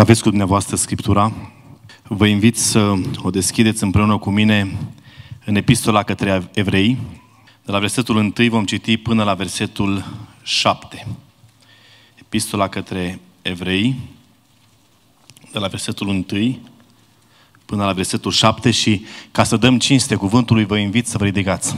Dacă aveți cu dumneavoastră Scriptura, vă invit să o deschideți împreună cu mine în Epistola către Evrei. De la versetul 1 vom citi până la versetul 7. Epistola către Evrei, de la versetul 1 până la versetul 7 și ca să dăm cinste cuvântului, vă invit să vă ridicați.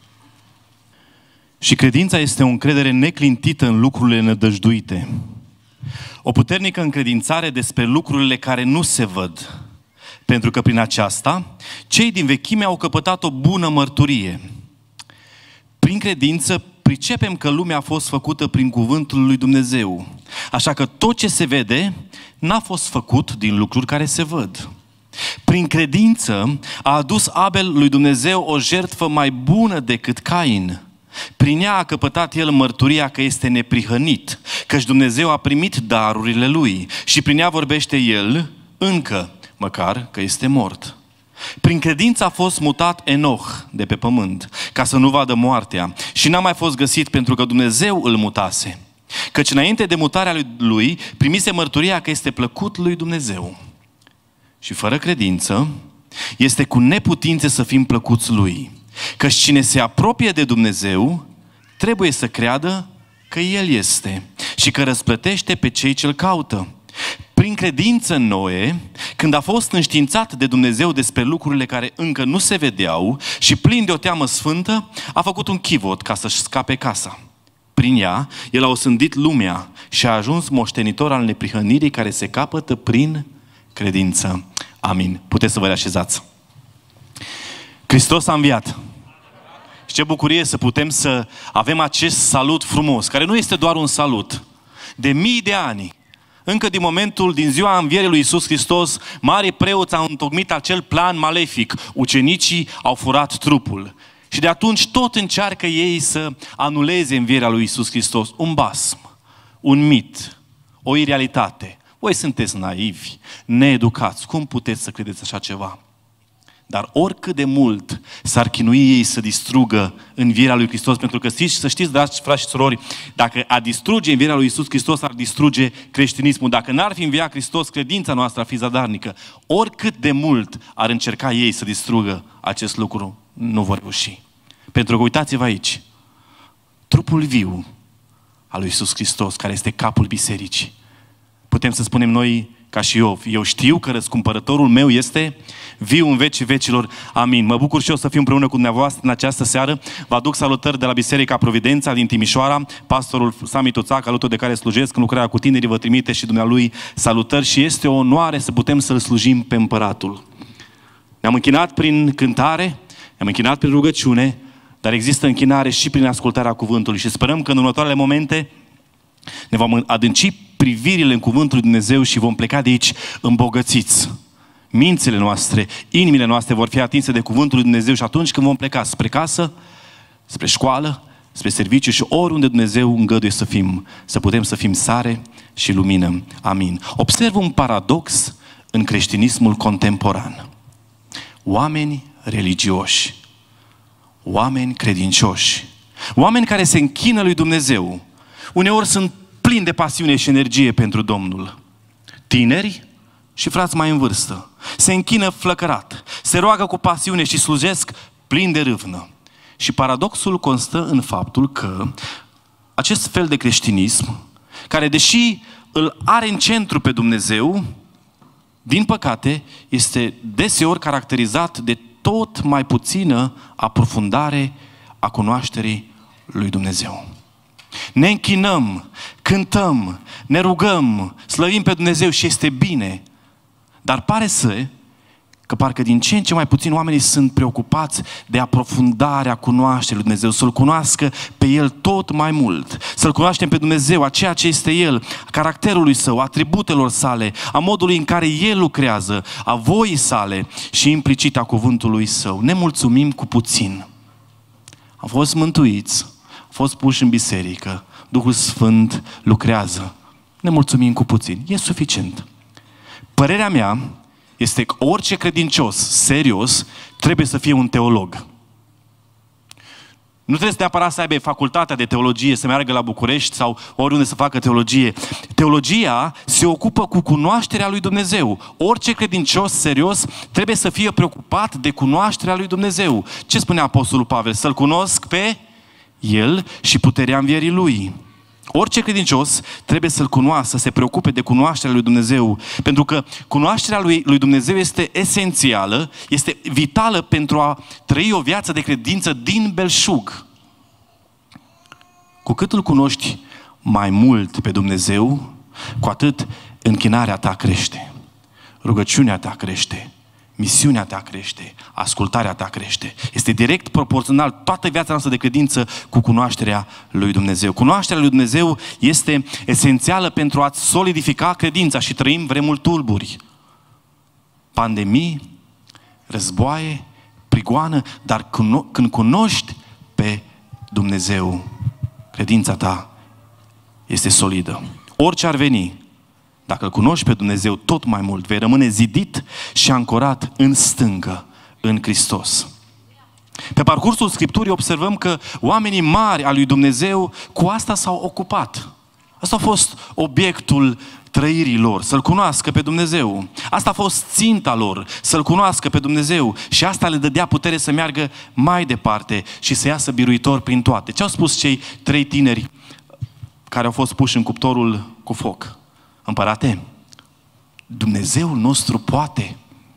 Și credința este o încredere neclintită în lucrurile nădăjduite. O puternică încredințare despre lucrurile care nu se văd. Pentru că prin aceasta, cei din vechime au căpătat o bună mărturie. Prin credință, pricepem că lumea a fost făcută prin cuvântul lui Dumnezeu. Așa că tot ce se vede n-a fost făcut din lucruri care se văd. Prin credință a adus Abel lui Dumnezeu o jertfă mai bună decât Cain. Prin ea a căpătat el mărturia că este neprihănit, căci Dumnezeu a primit darurile lui și prin ea vorbește el încă, măcar că este mort. Prin credință a fost mutat Enoch de pe pământ, ca să nu vadă moartea, și n-a mai fost găsit pentru că Dumnezeu îl mutase. Căci înainte de mutarea lui primise mărturia că este plăcut lui Dumnezeu. Și fără credință este cu neputință să fim plăcuți lui. Căci cine se apropie de Dumnezeu trebuie să creadă că El este și că răsplătește pe cei ce-L caută. Prin credință Noe, când a fost înștiințat de Dumnezeu despre lucrurile care încă nu se vedeau și plin de o teamă sfântă, a făcut un chivot ca să-și scape casa. Prin ea, el a osândit lumea și a ajuns moștenitor al neprihănirii care se capătă prin credință. Amin. Puteți să vă reașezați. Hristos a înviat. Și ce bucurie să putem să avem acest salut frumos, care nu este doar un salut. De mii de ani, încă din ziua învierii lui Iisus Hristos, marii preoți au întocmit acel plan malefic. Ucenicii au furat trupul. Și de atunci tot încearcă ei să anuleze învierea lui Iisus Hristos. Un basm, un mit, o irealitate. Voi sunteți naivi, needucați. Cum puteți să credeți așa ceva? Dar oricât de mult s-ar chinui ei să distrugă învierea lui Hristos, pentru că să știți, dragi frați și surori, dacă a distruge învierea lui Iisus Hristos, ar distruge creștinismul. Dacă n-ar fi înviat Hristos, credința noastră ar fi zadarnică. Oricât de mult ar încerca ei să distrugă acest lucru, nu vor reuși. Pentru că uitați-vă aici, trupul viu al lui Iisus Hristos, care este capul bisericii. Putem să spunem noi, ca și eu știu că răscumpărătorul meu este viu în vecii vecilor. Amin. Mă bucur și eu să fiu împreună cu dumneavoastră în această seară. Vă aduc salutări de la Biserica Providența din Timișoara. Pastorul Sami Tuțac, alături de care slujesc în lucrarea cu tinerii, vă trimite și dumnealui salutări și este o onoare să putem să-L slujim pe Împăratul. Ne-am închinat prin cântare, ne-am închinat prin rugăciune, dar există închinare și prin ascultarea cuvântului și sperăm că în următoarele momente ne vom adânci privirile în cuvântul lui Dumnezeu și vom pleca de aici îmbogățiți. Mințile noastre, inimile noastre vor fi atinse de cuvântul lui Dumnezeu și atunci când vom pleca spre casă, spre școală, spre serviciu și oriunde Dumnezeu îngăduie să fim, să putem să fim sare și lumină. Amin. Observ un paradox în creștinismul contemporan. Oameni religioși, oameni credincioși, oameni care se închină lui Dumnezeu, uneori sunt plini de pasiune și energie pentru Domnul. Tineri și frați mai în vârstă se închină flăcărat, se roagă cu pasiune și slujesc plini de râvnă. Și paradoxul constă în faptul că acest fel de creștinism, care deși îl are în centru pe Dumnezeu, din păcate, este deseori caracterizat de tot mai puțină aprofundare a cunoașterii lui Dumnezeu. Ne închinăm, cântăm, ne rugăm, slăvim pe Dumnezeu și este bine. Dar pare că parcă din ce în ce mai puțin oamenii sunt preocupați de aprofundarea cunoașterii lui Dumnezeu, să-L cunoască pe El tot mai mult, să-L cunoaștem pe Dumnezeu, a ceea ce este El, a caracterului Său, a atributelor Sale, a modului în care El lucrează, a voii Sale și implicit a cuvântului Său. Ne mulțumim cu puțin. Am fost mântuiți, am fost puși în biserică, Duhul Sfânt lucrează. Ne mulțumim cu puțin. E suficient. Părerea mea este că orice credincios serios trebuie să fie un teolog. Nu trebuie neapărat să aibă facultatea de teologie, să meargă la București sau oriunde să facă teologie. Teologia se ocupă cu cunoașterea lui Dumnezeu. Orice credincios serios trebuie să fie preocupat de cunoașterea lui Dumnezeu. Ce spunea Apostolul Pavel? Să-L cunosc pe El și puterea învierii Lui. Orice credincios trebuie să-L cunoască, să se preocupe de cunoașterea lui Dumnezeu. Pentru că cunoașterea lui Dumnezeu este esențială, este vitală pentru a trăi o viață de credință din belșug. Cu cât îl cunoști mai mult pe Dumnezeu, cu atât închinarea ta crește, rugăciunea ta crește, misiunea ta crește, ascultarea ta crește. Este direct proporțional toată viața noastră de credință cu cunoașterea lui Dumnezeu. Cunoașterea lui Dumnezeu este esențială pentru a-ți solidifica credința și trăim vremuri tulburi. Pandemii, războaie, prigoană, dar când cunoști pe Dumnezeu, credința ta este solidă. Orice ar veni, dacă îl cunoști pe Dumnezeu tot mai mult, vei rămâne zidit și ancorat în stâncă, în Hristos. Pe parcursul Scripturii observăm că oamenii mari al lui Dumnezeu cu asta s-au ocupat. Asta a fost obiectul trăirii lor, să-L cunoască pe Dumnezeu. Asta a fost ținta lor, să-L cunoască pe Dumnezeu. Și asta le dădea putere să meargă mai departe și să iasă biruitor prin toate. Ce au spus cei 3 tineri care au fost puși în cuptorul cu foc? Împărate, Dumnezeul nostru poate.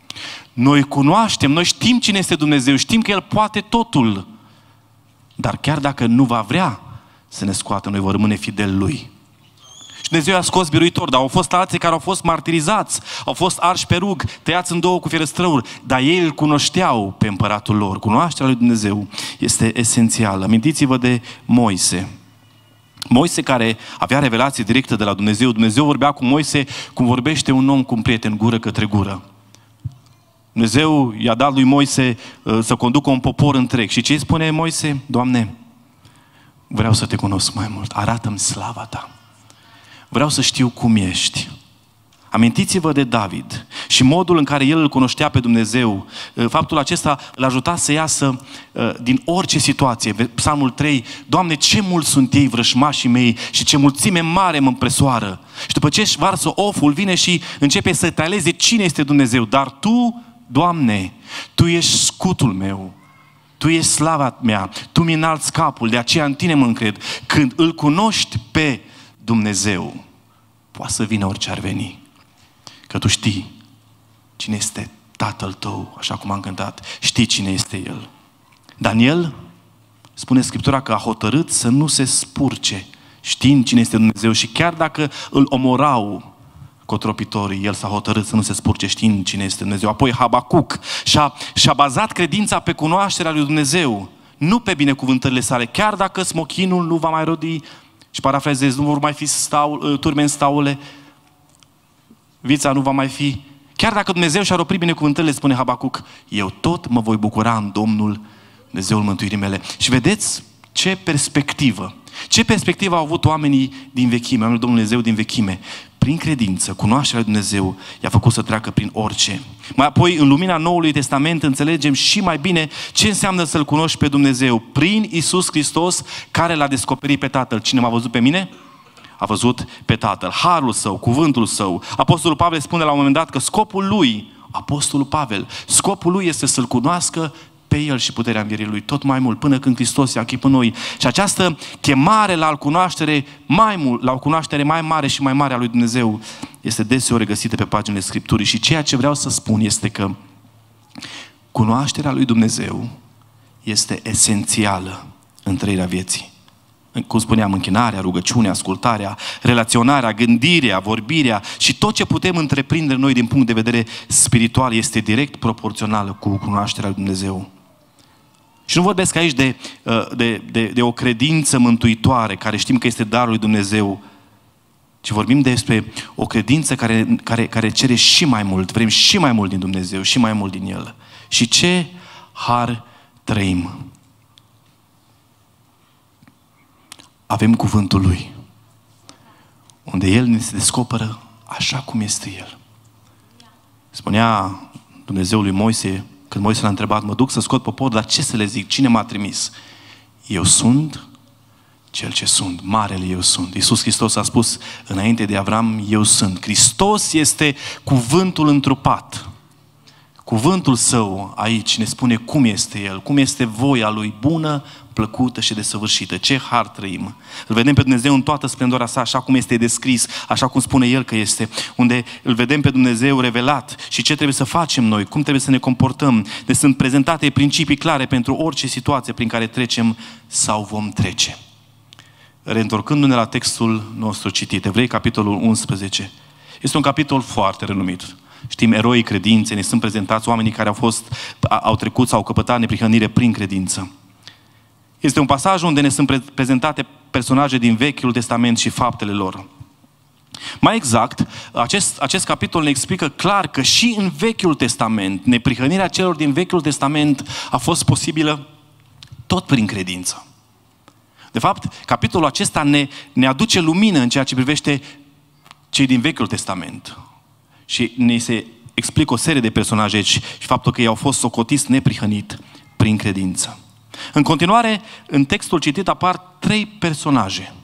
Noi cunoaștem, noi știm cine este Dumnezeu, știm că El poate totul. Dar chiar dacă nu va vrea să ne scoată, noi vom rămâne fideli Lui. Și Dumnezeu i-a scos biruitor, dar au fost alții care au fost martirizați, au fost arși pe rug, tăiați în 2 cu fierăstrăuri, dar ei îl cunoșteau pe împăratul lor. Cunoașterea lui Dumnezeu este esențială. Amintiți-vă de Moise. Moise care avea revelație directă de la Dumnezeu. Dumnezeu vorbea cu Moise cum vorbește un om cu un prieten, gură către gură. Dumnezeu i-a dat lui Moise să conducă un popor întreg. Și ce îi spune Moise? Doamne, vreau să te cunosc mai mult. Arată-mi slava ta. Vreau să știu cum ești. Amintiți-vă de David și modul în care el îl cunoștea pe Dumnezeu. Faptul acesta îl ajuta să iasă din orice situație. Psalmul 3, Doamne, ce mulți sunt ei vrășmașii mei și ce mulțime mare mă împresoară. Și după ce își varsă oful, vine și începe să etaleze cine este Dumnezeu. Dar Tu, Doamne, Tu ești scutul meu. Tu ești slava mea. Tu mi înalți capul. De aceea în Tine mă încred. Când îl cunoști pe Dumnezeu, poate să vină orice ar veni. Că tu știi cine este Tatăl tău, așa cum am cântat. Știi cine este El. Daniel, spune Scriptura că a hotărât să nu se spurce, știind cine este Dumnezeu. Și chiar dacă îl omorau cotropitorii, el s-a hotărât să nu se spurce, știind cine este Dumnezeu. Apoi Habacuc și-a bazat credința pe cunoașterea lui Dumnezeu, nu pe binecuvântările sale. Chiar dacă smochinul nu va mai rodi, și parafrazez, nu vor mai fi turme în staule, vița nu va mai fi. Chiar dacă Dumnezeu și-ar opri binecuvântările, spune Habacuc, eu tot mă voi bucura în Domnul, Dumnezeul mântuirii mele. Și vedeți ce perspectivă. Ce perspectivă au avut oamenii din vechime, oamenii Domnului Dumnezeu din vechime. Prin credință, cunoașterea lui Dumnezeu i-a făcut să treacă prin orice. Mai apoi, în lumina Noului Testament, înțelegem și mai bine ce înseamnă să-L cunoști pe Dumnezeu. Prin Iisus Hristos, care L-a descoperit pe Tatăl. Cine m-a văzut pe mine? A văzut pe Tatăl. Harul Său, cuvântul Său. Apostolul Pavel spune la un moment dat că scopul lui, Apostolul Pavel, scopul lui este să-L cunoască pe El și puterea învierii Lui tot mai mult, până când Hristos ia chip în noi. Și această chemare la o cunoaștere mai mult, la o cunoaștere mai mare și mai mare a lui Dumnezeu este deseori găsită pe paginile Scripturii. Și ceea ce vreau să spun este că cunoașterea lui Dumnezeu este esențială în trăirea vieții. Cum spuneam, închinarea, rugăciunea, ascultarea, relaționarea, gândirea, vorbirea și tot ce putem întreprinde noi din punct de vedere spiritual este direct proporțională cu cunoașterea lui Dumnezeu. Și nu vorbesc aici de o credință mântuitoare, care știm că este darul lui Dumnezeu, ci vorbim despre o credință care cere și mai mult. Vrem și mai mult din Dumnezeu, și mai mult din El. Și ce har trăim! Avem cuvântul Lui, unde El ne se descoperă așa cum este El. Spunea Dumnezeul lui Moise, când Moise l-a întrebat, mă duc să scot poporul, dar ce să le zic? Cine m-a trimis? eu sunt cel ce sunt, marele eu sunt. Iisus Hristos a spus înainte de Avram, eu sunt. Hristos este cuvântul întrupat. Cuvântul Său aici ne spune cum este El, cum este voia Lui bună, plăcută și desăvârșită. Ce har trăim! Îl vedem pe Dumnezeu în toată splendoarea Sa, așa cum este descris, așa cum spune El că este, unde îl vedem pe Dumnezeu revelat și ce trebuie să facem noi, cum trebuie să ne comportăm. Deci sunt prezentate principii clare pentru orice situație prin care trecem sau vom trece. Reîntorcându-ne la textul nostru citit, Evrei, capitolul 11, este un capitol foarte renumit. Știm, eroii credinței, ne sunt prezentați oamenii care au trecut sau au căpătat neprihănire prin credință. Este un pasaj unde ne sunt prezentate personaje din Vechiul Testament și faptele lor. Mai exact, acest capitol ne explică clar că și în Vechiul Testament, neprihănirea celor din Vechiul Testament a fost posibilă tot prin credință. De fapt, capitolul acesta ne aduce lumină în ceea ce privește cei din Vechiul Testament. Și ne se explică o serie de personaje aici și faptul că ei au fost socotiți neprihănit prin credință. În continuare, în textul citit apar 3 personaje.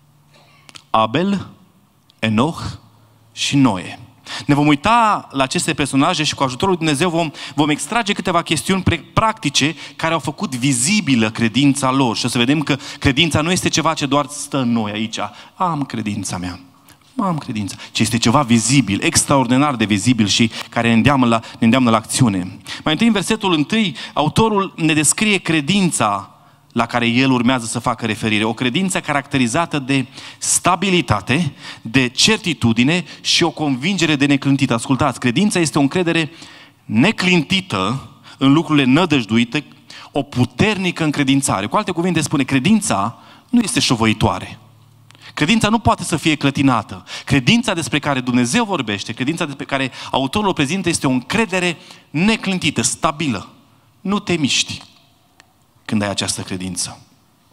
Abel, Enoch și Noe. Ne vom uita la aceste personaje și cu ajutorul lui Dumnezeu vom extrage câteva chestiuni practice care au făcut vizibilă credința lor. Și o să vedem că credința nu este ceva ce doar stă în noi aici. Am credința mea. Am credință. Ci este ceva vizibil, extraordinar de vizibil și care ne îndeamnă la acțiune. Mai întâi, în versetul 1, autorul ne descrie credința la care el urmează să facă referire. O credință caracterizată de stabilitate, de certitudine și o convingere de neclintită. Ascultați, credința este o încredere neclintită în lucrurile nădăjduite, o puternică încredințare. Cu alte cuvinte spune, credința nu este șovăitoare. Credința nu poate să fie clătinată. Credința despre care Dumnezeu vorbește, credința despre care autorul o prezintă, este o încredere neclintită, stabilă. Nu te miști când ai această credință.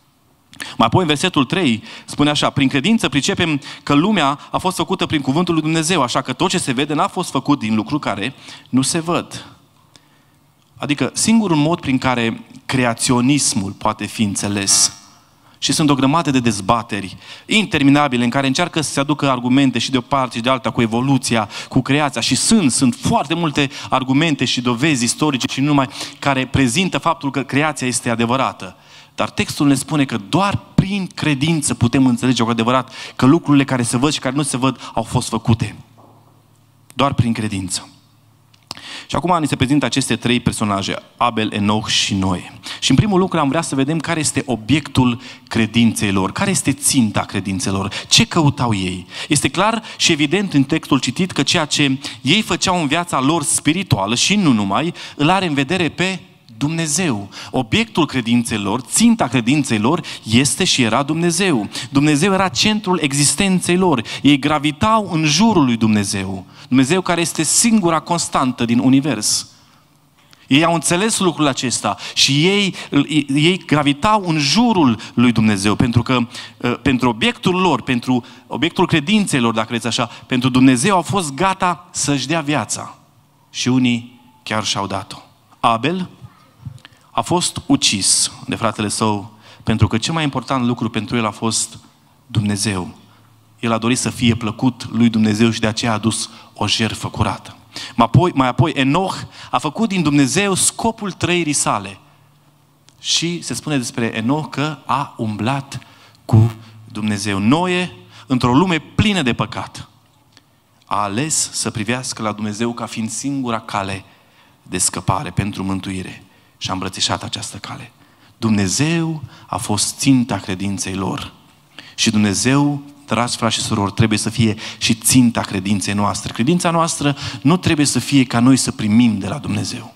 Mai apoi, în versetul 3, spune așa, prin credință pricepem că lumea a fost făcută prin cuvântul lui Dumnezeu, așa că tot ce se vede n-a fost făcut din lucruri care nu se văd. Adică, singurul mod prin care creaționismul poate fi înțeles. Și sunt o grămadă de dezbateri interminabile în care încearcă să se aducă argumente și de o parte și de alta cu evoluția, cu creația. Și sunt foarte multe argumente și dovezi istorice și nu numai care prezintă faptul că creația este adevărată. Dar textul ne spune că doar prin credință putem înțelege cu adevărat că lucrurile care se văd și care nu se văd au fost făcute. Doar prin credință. Și acum ni se prezintă aceste 3 personaje, Abel, Enoch și Noe. Și în primul lucru am vrea să vedem care este obiectul credinței lor, care este ținta credințelor, ce căutau ei. Este clar și evident în textul citit că ceea ce ei făceau în viața lor spirituală și nu numai, îl are în vedere pe Dumnezeu. Obiectul credinței lor, ținta credinței lor este și era Dumnezeu. Dumnezeu era centrul existenței lor. Ei gravitau în jurul lui Dumnezeu. Dumnezeu care este singura constantă din univers. Ei au înțeles lucrul acesta și ei gravitau în jurul lui Dumnezeu, pentru că pentru obiectul lor, pentru obiectul credinței lor, dacă vreți așa, pentru Dumnezeu au fost gata să-și dea viața. Și unii chiar și-au dat-o. Abel a fost ucis de fratele său, pentru că cel mai important lucru pentru el a fost Dumnezeu. El a dorit să fie plăcut lui Dumnezeu și de aceea a adus o jertfă curată. Mai apoi Enoch a făcut din Dumnezeu scopul trăirii sale. Și se spune despre Enoch că a umblat cu Dumnezeu. Noe, într-o lume plină de păcat, a ales să privească la Dumnezeu ca fiind singura cale de scăpare pentru mântuire. Și a îmbrățișat această cale. Dumnezeu a fost ținta credinței lor. Și Dumnezeu, dragi frați și surori, trebuie să fie și ținta credinței noastre. Credința noastră nu trebuie să fie ca noi să primim de la Dumnezeu.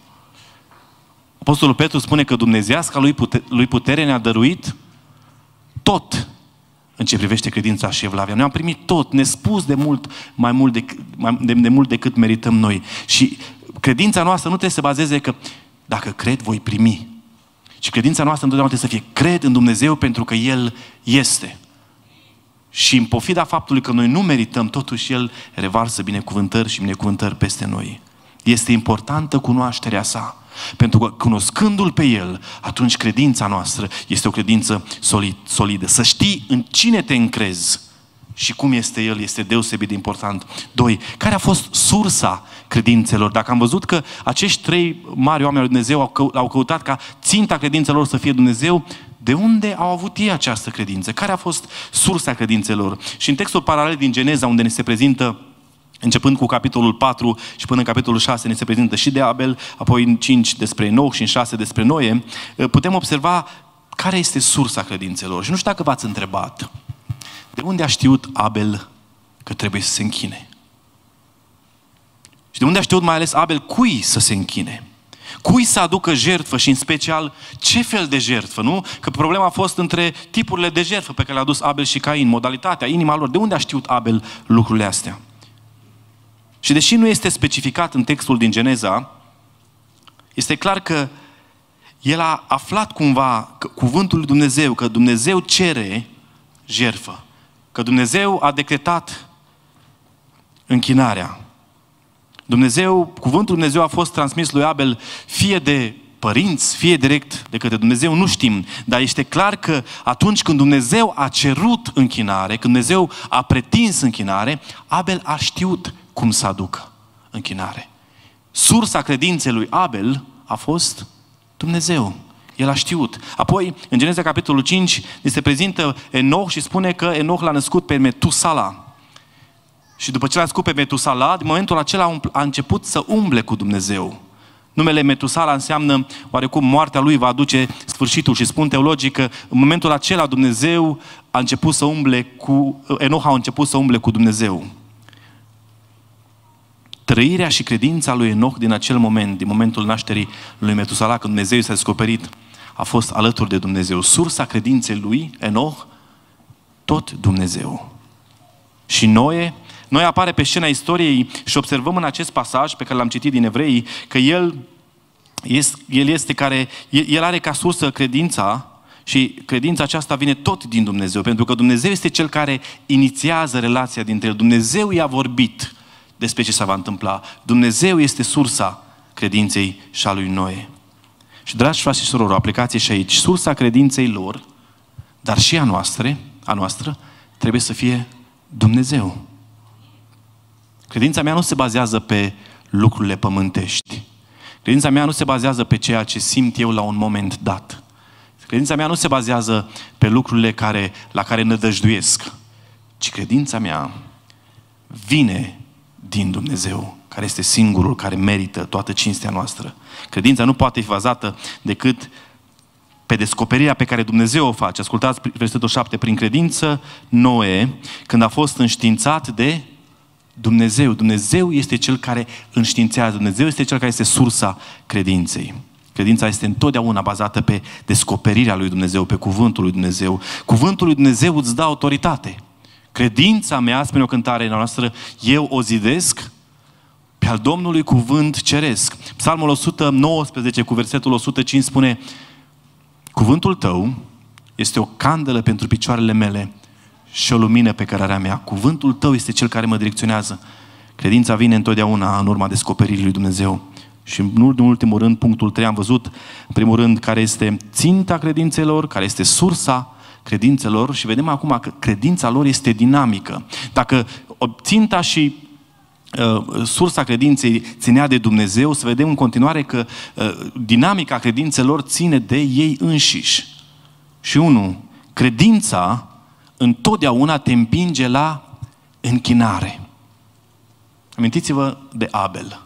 Apostolul Petru spune că dumnezeiasca lui putere ne-a dăruit tot în ce privește credința și evlavia. Noi am primit tot, nespus de mult decât merităm noi. Și credința noastră nu trebuie să bazeze că dacă cred, voi primi. Și credința noastră întotdeauna trebuie să fie, cred în Dumnezeu pentru că El este. Și în pofida faptului că noi nu merităm, totuși El revarsă binecuvântări și binecuvântări peste noi. Este importantă cunoașterea sa. Pentru că cunoscându-L pe El, atunci credința noastră este o credință solidă. Să știi în cine te încrezi și cum este El este deosebit de important. 2. Care a fost sursa credințelor? Dacă am văzut că acești 3 mari oameni al lui Dumnezeu au căutat ca ținta credințelor să fie Dumnezeu, de unde au avut ei această credință? Care a fost sursa credințelor? Și în textul paralel din Geneza, unde ne se prezintă, începând cu capitolul 4 și până în capitolul 6, ne se prezintă și de Abel, apoi în 5 despre Enoch și în 6 despre Noe, putem observa care este sursa credințelor. Și nu știu dacă v-ați întrebat, de unde a știut Abel că trebuie să se închine? Și de unde a știut mai ales Abel cui să se închine? Cui să aducă jertfă și în special ce fel de jertfă, nu? Că problema a fost între tipurile de jertfă pe care le-a adus Abel și Cain, modalitatea, inima lor. De unde a știut Abel lucrurile astea? Și deși nu este specificat în textul din Geneza, este clar că el a aflat cumva cuvântul lui Dumnezeu, că Dumnezeu cere jertfă, că Dumnezeu a decretat închinarea. Cuvântul lui Dumnezeu a fost transmis lui Abel fie de părinți, fie direct de către Dumnezeu, nu știm. Dar este clar că atunci când Dumnezeu a cerut închinare, când Dumnezeu a pretins închinare, Abel a știut cum să aducă închinare. Sursa credinței lui Abel a fost Dumnezeu. El a știut. Apoi, în Geneza capitolul 5, ne se prezintă Enoch și spune că Enoch l-a născut pe Metusala. Și după ce l-a născut pe Metusala, din momentul acela a început să umble cu Dumnezeu. Numele Metusala înseamnă oarecum moartea lui va aduce sfârșitul și spun teologic că în momentul acela Dumnezeu a început să umble cu, Enoch a început să umble cu Dumnezeu. Trăirea și credința lui Enoch din acel moment, din momentul nașterii lui Metusala, când Dumnezeu s-a descoperit, a fost alături de Dumnezeu. Sursa credinței lui Enoch, tot Dumnezeu. Și Noe apare pe scena istoriei și observăm în acest pasaj pe care l-am citit din Evrei că el are ca sursă credința și credința aceasta vine tot din Dumnezeu, pentru că Dumnezeu este Cel care inițiază relația dintre el. Dumnezeu i-a vorbit despre ce se va întâmpla. Dumnezeu este sursa credinței și a lui Noe. Și dragi frați și surori, o aplicație și aici. Sursa credinței lor, dar și a noastră, trebuie să fie Dumnezeu. Credința mea nu se bazează pe lucrurile pământești. Credința mea nu se bazează pe ceea ce simt eu la un moment dat. Credința mea nu se bazează pe lucrurile la care nădăjduiesc, ci credința mea vine din Dumnezeu, care este singurul care merită toată cinstea noastră. Credința nu poate fi bazată decât pe descoperirea pe care Dumnezeu o face. Ascultați versetul 7. Prin credință, Noe, când a fost înștiințat de Dumnezeu. Dumnezeu este Cel care înștiințează. Dumnezeu este Cel care este sursa credinței. Credința este întotdeauna bazată pe descoperirea lui Dumnezeu, pe cuvântul lui Dumnezeu. Cuvântul lui Dumnezeu îți dă autoritate. Credința mea, spune o cântare noastră, eu o zidesc pe al Domnului cuvânt ceresc. Psalmul 119 cu versetul 105 spune: cuvântul tău este o candelă pentru picioarele mele și o lumină pe cărarea mea. Cuvântul tău este cel care mă direcționează. Credința vine întotdeauna în urma descoperirii lui Dumnezeu. Și în ultimul rând, punctul 3, am văzut, în primul rând, care este ținta credințelor, care este sursa credințelor și vedem acum că credința lor este dinamică. Dacă ținta și sursa credinței ținea de Dumnezeu, să vedem în continuare că dinamica credințelor ține de ei înșiși. Și credința întotdeauna te împinge la închinare. Amintiți-vă de Abel.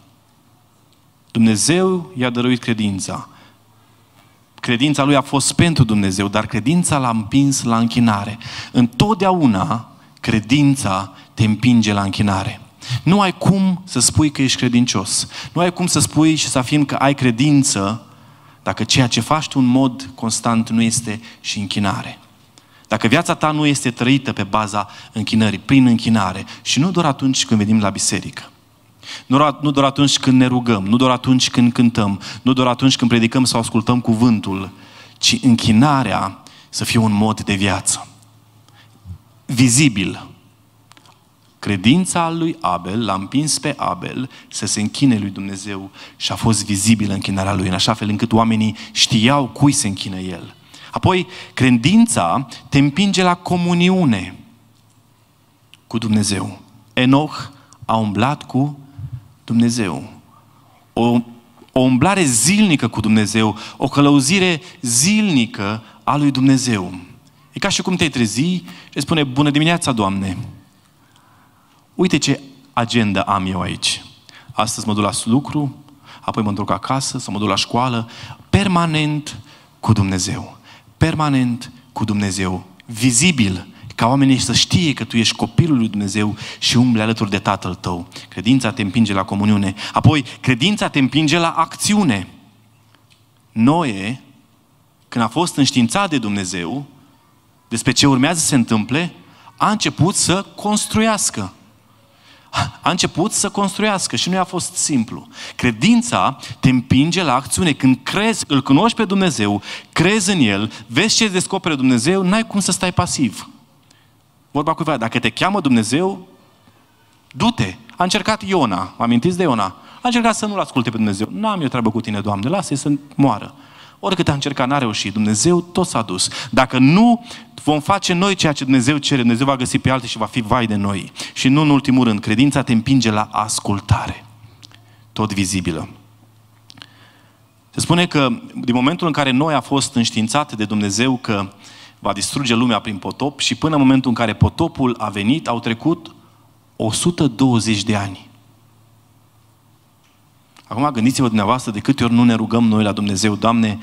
Dumnezeu i-a dăruit credința. Credința lui a fost pentru Dumnezeu, dar credința l-a împins la închinare. Întotdeauna credința te împinge la închinare. Nu ai cum să spui că ești credincios. Nu ai cum să spui și să afirmi că ai credință dacă ceea ce faci tu în mod constant nu este și închinare. Dacă viața ta nu este trăită pe baza închinării, prin închinare, și nu doar atunci când venim la biserică, nu doar atunci când ne rugăm, nu doar atunci când cântăm, nu doar atunci când predicăm sau ascultăm cuvântul, ci închinarea să fie un mod de viață. Vizibil. Credința lui Abel l-a împins pe Abel să se închine lui Dumnezeu și a fost vizibilă închinarea lui, în așa fel încât oamenii știau cui se închină el. Apoi, credința te împinge la comuniune cu Dumnezeu. Enoch a umblat cu Dumnezeu. O umblare zilnică cu Dumnezeu, o călăuzire zilnică a lui Dumnezeu. E ca și cum te-ai trezi și spune: bună dimineața, Doamne! Uite ce agenda am eu aici. Astăzi mă duc la lucru, apoi mă duc acasă, sau mă duc la școală, permanent cu Dumnezeu. Permanent cu Dumnezeu. Vizibil, ca oamenii să știe că tu ești copilul lui Dumnezeu și umbli alături de Tatăl tău. Credința te împinge la comuniune. Apoi, credința te împinge la acțiune. Noe, când a fost înștiințat de Dumnezeu despre ce urmează să se întâmple, a început să construiască. A început să construiască și nu i-a fost simplu. Credința te împinge la acțiune. Când crezi, îl cunoști pe Dumnezeu, crezi în El, vezi ce descopere Dumnezeu, n-ai cum să stai pasiv. Vorba cuiva, dacă te cheamă Dumnezeu, du-te. A încercat Iona, vă amintiți de Iona? A încercat să nu-L asculte pe Dumnezeu. N-am eu treabă cu tine, Doamne, lasă-i să moară. Oricât a încercat, n-a reușit. Dumnezeu tot s-a dus. Dacă nu vom face noi ceea ce Dumnezeu cere, Dumnezeu va găsi pe alții și va fi vai de noi. Și nu în ultimul rând, credința te împinge la ascultare. Tot vizibilă. Se spune că din momentul în care Noe a fost înștiințat de Dumnezeu că va distruge lumea prin potop și până în momentul în care potopul a venit, au trecut 120 de ani. Acum gândiți-vă dumneavoastră de câte ori nu ne rugăm noi la Dumnezeu: Doamne,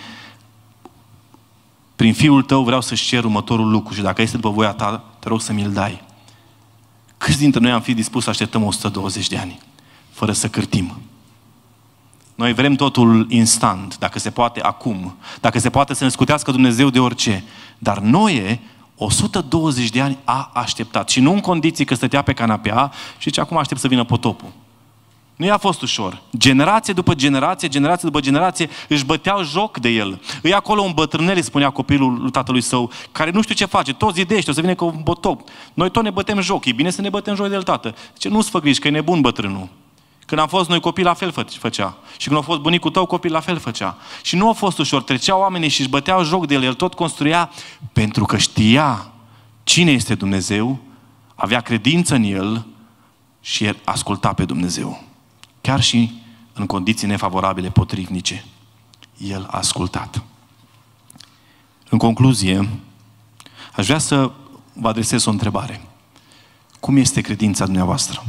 prin Fiul Tău vreau să-și cer următorul lucru și dacă este după voia Ta, te rog să mi-l dai. Câți dintre noi am fi dispus să așteptăm 120 de ani, fără să cârtim? Noi vrem totul instant, dacă se poate acum, dacă se poate să ne scutească Dumnezeu de orice. Dar Noe, 120 de ani a așteptat. Și nu în condiții că stătea pe canapea și zice: acum aștept să vină potopul. Nu i-a fost ușor. Generație după generație, generație după generație își băteau joc de el. Îi acolo un bătrânel, îi spunea copilul lui tatălui său, care nu știu ce face, tot zidește, o să vină cu un potop. Noi tot ne bătem joc, e bine să ne bătem joc de el, tată. Zice: nu-ți fă griji, că e nebun bătrânul. Când am fost noi copii, la fel făcea. Și când a fost bunicul tău, copil, la fel făcea. Și nu a fost ușor. Treceau oamenii și își băteau joc de el. El tot construia pentru că știa cine este Dumnezeu, avea credință în El și el asculta pe Dumnezeu. Chiar și în condiții nefavorabile, potrivnice. El a ascultat. În concluzie, aș vrea să vă adresez o întrebare. Cum este credința dumneavoastră?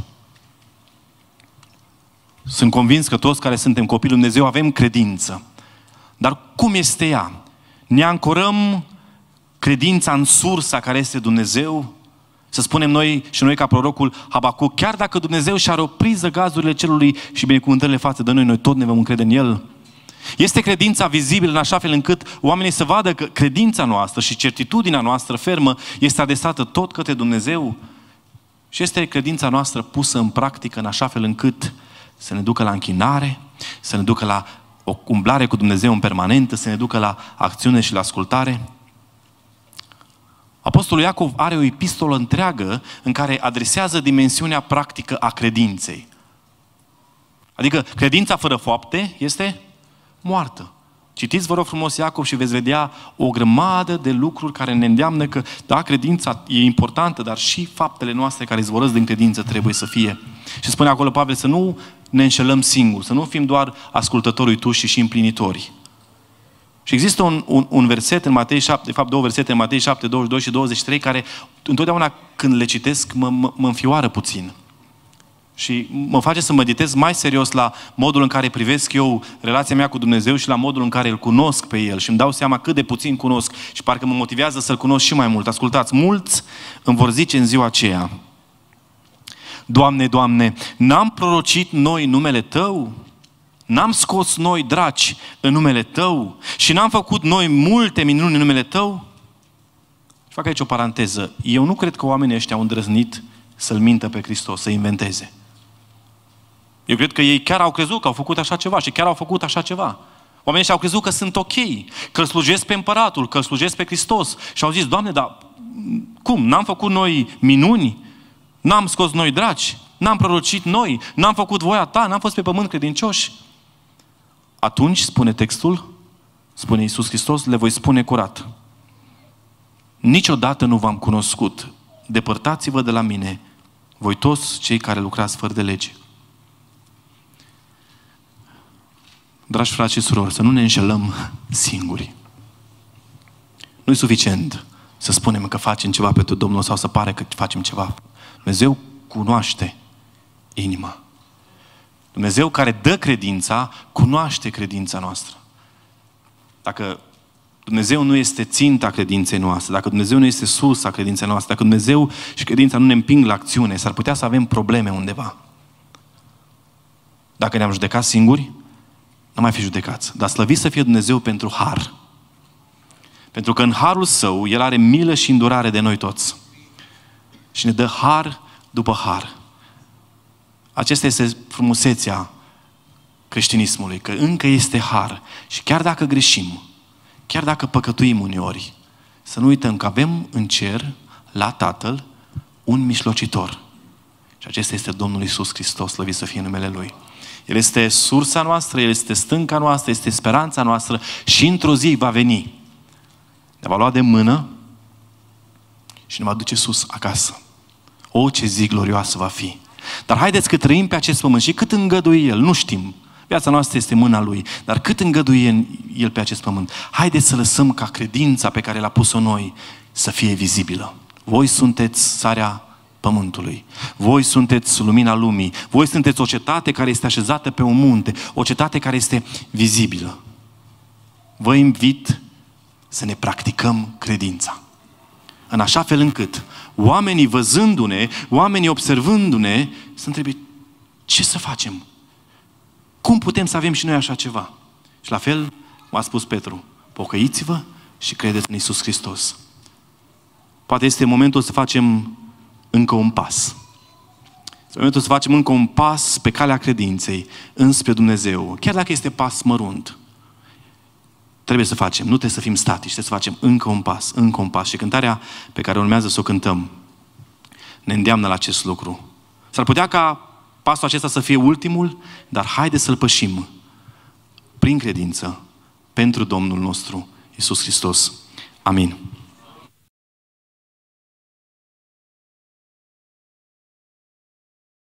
Sunt convins că toți care suntem copii lui Dumnezeu avem credință. Dar cum este ea? Ne ancorăm credința în sursa care este Dumnezeu? Să spunem noi și noi ca prorocul Habacuc, chiar dacă Dumnezeu și-ar opri zăgazurile cerului și binecuvântările față de noi, noi tot ne vom încrede în El? Este credința vizibilă în așa fel încât oamenii să vadă că credința noastră și certitudinea noastră fermă este adresată tot către Dumnezeu? Și este credința noastră pusă în practică în așa fel încât să ne ducă la închinare, să ne ducă la o umblare cu Dumnezeu în permanentă, să ne ducă la acțiune și la ascultare? Apostolul Iacov are o epistolă întreagă în care adresează dimensiunea practică a credinței. Adică credința fără fapte este moartă. Citiți, vă rog frumos, Iacov și veți vedea o grămadă de lucruri care ne îndeamnă că, da, credința e importantă, dar și faptele noastre care izvorăsc din credință trebuie să fie. Și spune acolo Pavel să nu ne înșelăm singuri, să nu fim doar ascultători uituși și împlinitori. Și există un verset în Matei 7, de fapt două versete în Matei 7, 22 și 23, care întotdeauna când le citesc mă înfioară puțin. Și mă face să meditez mai serios la modul în care privesc eu relația mea cu Dumnezeu și la modul în care îl cunosc pe El. Și îmi dau seama cât de puțin cunosc și parcă mă motivează să-L cunosc și mai mult. Ascultați, mulți îmi vor zice în ziua aceea: Doamne, Doamne, n-am prorocit noi numele Tău? N-am scos noi draci în numele Tău? Și n-am făcut noi multe minuni în numele Tău? Și fac aici o paranteză. Eu nu cred că oamenii ăștia au îndrăznit să-L mintă pe Hristos, să inventeze. Eu cred că ei chiar au crezut că au făcut așa ceva și chiar au făcut așa ceva. Oamenii ăștia au crezut că sunt ok, că îl slujesc pe Împăratul, că îl slujesc pe Hristos. Și au zis: Doamne, dar cum? N-am făcut noi minuni? N-am scos noi draci, n-am prorocit noi, n-am făcut voia ta, n-am fost pe pământ credincioși. Atunci, spune textul, spune Iisus Hristos, le voi spune curat. Niciodată nu v-am cunoscut. Depărtați-vă de la mine, voi toți cei care lucrați fără de lege. Dragi frați și surori, să nu ne înșelăm singuri. Nu e suficient să spunem că facem ceva pentru Domnul sau să pare că facem ceva. Dumnezeu cunoaște inima. Dumnezeu care dă credința, cunoaște credința noastră. Dacă Dumnezeu nu este ținta credinței noastre, dacă Dumnezeu nu este sursa credinței noastre, dacă Dumnezeu și credința nu ne împing la acțiune, s-ar putea să avem probleme undeva. Dacă ne-am judecat singuri, nu mai fi judecați. Dar slăvit să fie Dumnezeu pentru har. Pentru că în harul Său, El are milă și îndurare de noi toți. Și ne dă har după har. Aceasta este frumusețea creștinismului, că încă este har. Și chiar dacă greșim, chiar dacă păcătuim uneori, să nu uităm că avem în cer, la Tatăl, un mijlocitor. Și acesta este Domnul Iisus Hristos, slăvit să fie numele Lui. El este sursa noastră, El este stânca noastră, este speranța noastră și într-o zi va veni. Ne va lua de mână și ne va duce sus acasă. O, ce zi glorioasă va fi! Dar haideți că trăim pe acest pământ și cât îngăduie El, nu știm. Viața noastră este mâna Lui. Dar cât îngăduie El pe acest pământ? Haideți să lăsăm ca credința pe care L-a pus-o noi să fie vizibilă. Voi sunteți sarea pământului. Voi sunteți lumina lumii. Voi sunteți o cetate care este așezată pe un munte. O cetate care este vizibilă. Vă invit să ne practicăm credința. În așa fel încât oamenii văzându-ne, oamenii observându-ne, să întrebe ce să facem? Cum putem să avem și noi așa ceva? Și la fel, m-a spus Petru, pocăiți-vă și credeți în Iisus Hristos. Poate este momentul să facem încă un pas. Este momentul să facem încă un pas pe calea credinței înspre Dumnezeu. Chiar dacă este pas mărunt. Trebuie să facem, nu trebuie să fim statici, trebuie să facem încă un pas, încă un pas. Și cântarea pe care urmează să o cântăm ne îndeamnă la acest lucru. S-ar putea ca pasul acesta să fie ultimul, dar haide să-l pășim prin credință pentru Domnul nostru Iisus Hristos. Amin.